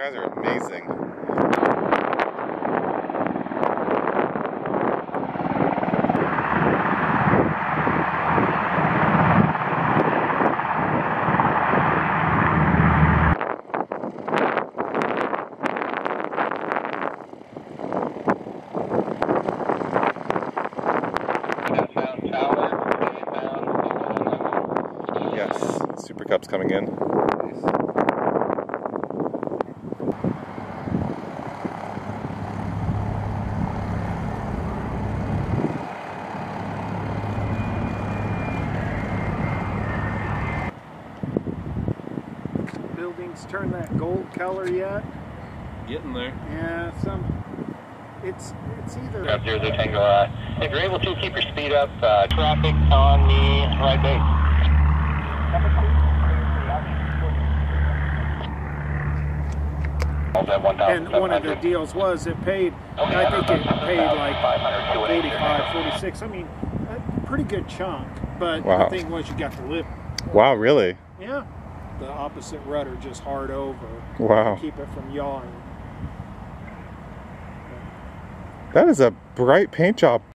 guys are amazing. Yes, Super Cup's coming in. Buildings turn that gold color yet? Getting there. Yeah, it's either. Up 00 Tango. If you're able to, keep your speed up. Traffic on the right base. And one of the deals was it paid, I think it paid like 45, 46. I mean, a pretty good chunk. But Wow. the thing was, you got to live. Wow, really? Yeah. The opposite rudder just hard over. Wow. To keep it from yawing. That is a bright paint job.